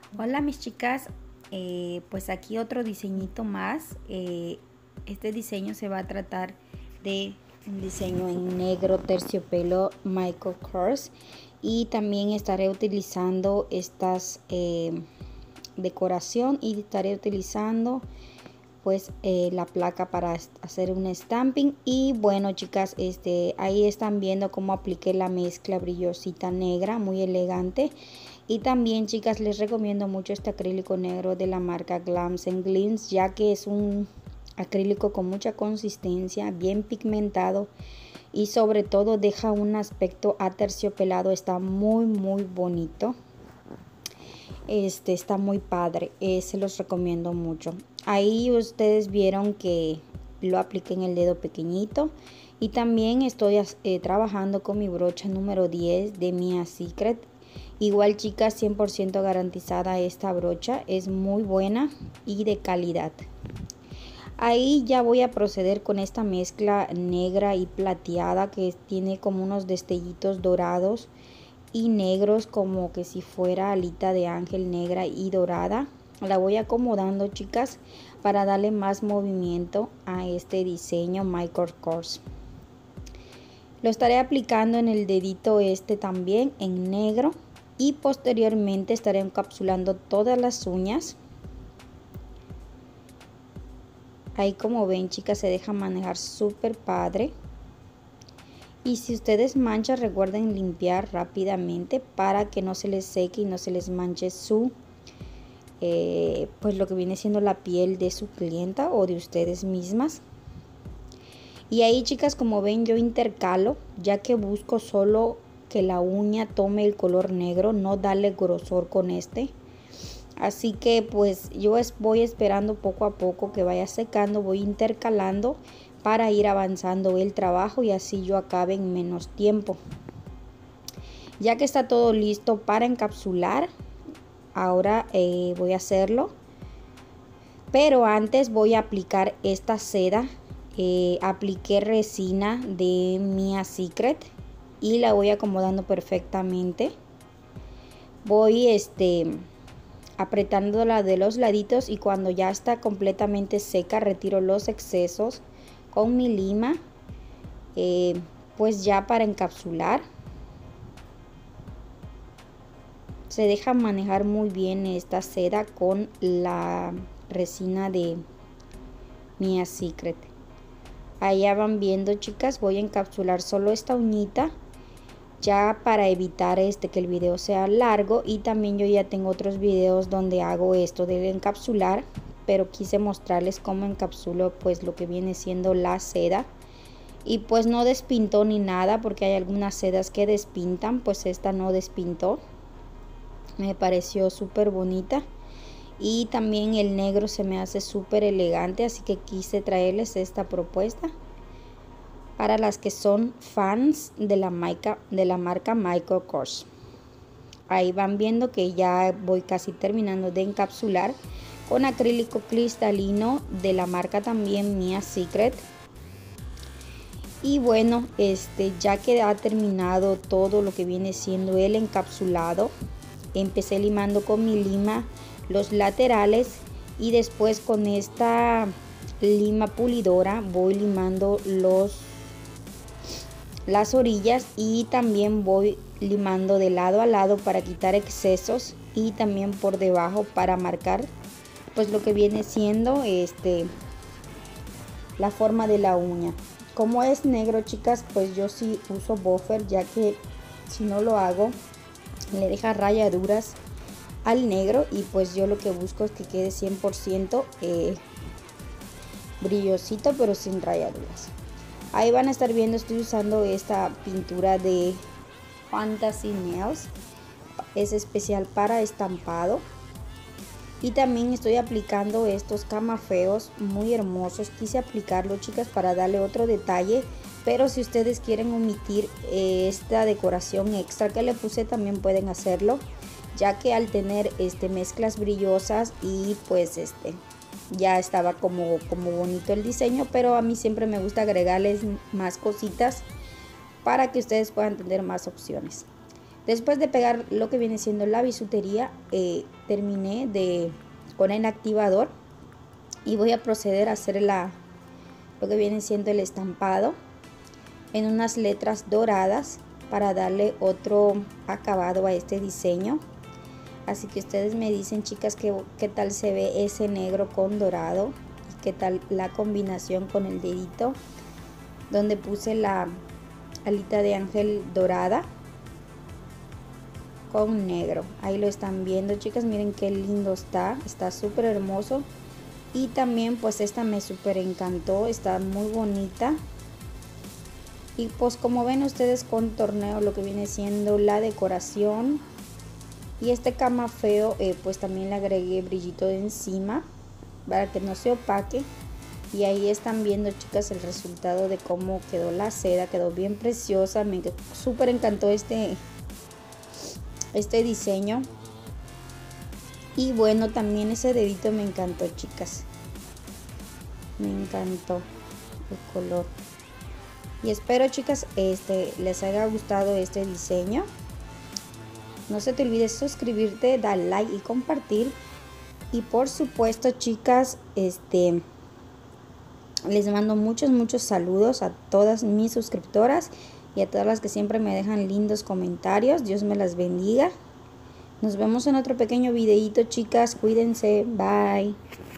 Hola mis chicas, pues aquí otro diseñito más. Este diseño se va a tratar de un diseño en negro terciopelo Michael Kors, y también estaré utilizando estas decoración, y estaré utilizando pues la placa para hacer un stamping. Y bueno chicas, ahí están viendo cómo apliqué la mezcla brillosita negra, muy elegante. Y también chicas, les recomiendo mucho este acrílico negro de la marca Glams and Gleams, ya que es un acrílico con mucha consistencia, bien pigmentado, y sobre todo deja un aspecto aterciopelado. Está muy bonito. Está muy padre, se los recomiendo mucho. Ahí ustedes vieron que lo apliqué en el dedo pequeñito, y también estoy trabajando con mi brocha número 10 de Mia Secret. Igual chicas, 100% garantizada esta brocha, es muy buena y de calidad. Ahí ya voy a proceder con esta mezcla negra y plateada, que tiene como unos destellitos dorados y negros, como que si fuera alita de ángel negra y dorada. La voy acomodando chicas para darle más movimiento a este diseño Michael Kors. Lo estaré aplicando en el dedito también en negro, y posteriormente estaré encapsulando todas las uñas. Ahí como ven chicas, se deja manejar súper padre. Y si ustedes manchan, recuerden limpiar rápidamente para que no se les seque y no se les manche su pues lo que viene siendo la piel de su clienta o de ustedes mismas. Y ahí chicas, como ven, yo intercalo, ya que busco solo que la uña tome el color negro, no darle grosor con así que pues yo voy esperando poco a poco que vaya secando, voy intercalando para ir avanzando el trabajo y así yo acabe en menos tiempo. Ya que está todo listo para encapsular, ahora voy a hacerlo, pero antes voy a aplicar esta seda. Apliqué resina de Mia Secret y la voy acomodando perfectamente. Voy apretándola de los laditos, y cuando ya está completamente seca retiro los excesos con mi lima, pues ya para encapsular. Se deja manejar muy bien esta seda con la resina de Mia Secret. Allá van viendo chicas, voy a encapsular solo esta uñita, ya para evitar que el video sea largo. Y también yo ya tengo otros videos donde hago esto de encapsular, pero quise mostrarles cómo encapsulo pues lo que viene siendo la seda. Y pues no despintó ni nada, porque hay algunas sedas que despintan, pues esta no despintó. Me pareció súper bonita, y también el negro se me hace súper elegante, así que quise traerles esta propuesta para las que son fans de la marca Michael Kors. Ahí van viendo que ya voy casi terminando de encapsular con acrílico cristalino de la marca también Mia Secret. Y bueno, ya que ha terminado todo lo que viene siendo el encapsulado, empecé limando con mi lima los laterales, y después con esta lima pulidora voy limando las orillas, y también voy limando de lado a lado para quitar excesos, y también por debajo para marcar pues lo que viene siendo la forma de la uña. Como es negro chicas, pues yo sí uso buffer, ya que si no lo hago le deja rayaduras al negro, y pues yo lo que busco es que quede 100% brillosito pero sin rayaduras. Ahí van a estar viendo, estoy usando esta pintura de Fantasy Nails, es especial para estampado. Y también estoy aplicando estos camafeos muy hermosos. Quise aplicarlo chicas para darle otro detalle, pero si ustedes quieren omitir esta decoración extra que le puse, también pueden hacerlo, ya que al tener mezclas brillosas, y pues ya estaba como bonito el diseño, pero a mí siempre me gusta agregarles más cositas para que ustedes puedan tener más opciones. Después de pegar lo que viene siendo la bisutería, terminé con el activador y voy a proceder a hacer lo que viene siendo el estampado en unas letras doradas para darle otro acabado a este diseño. Así que ustedes me dicen, chicas, qué tal se ve ese negro con dorado y qué tal la combinación con el dedito donde puse la alita de ángel dorada con negro. Ahí lo están viendo, chicas, miren qué lindo está súper hermoso. Y también pues esta me súper encantó, está muy bonita. Y pues como ven ustedes, contorneo lo que viene siendo la decoración. Y este camafeo pues también le agregué brillito de encima para que no se opaque. Y ahí están viendo, chicas, el resultado de cómo quedó la seda. Quedó bien preciosa, me súper encantó este diseño. Y bueno, también ese dedito me encantó, chicas, me encantó el color. Y espero, chicas, les haya gustado este diseño. No se te olvide suscribirte, dar like y compartir. Y por supuesto, chicas, les mando muchos saludos a todas mis suscriptoras y a todas las que siempre me dejan lindos comentarios. Dios me las bendiga. Nos vemos en otro pequeño videito, chicas. Cuídense. Bye.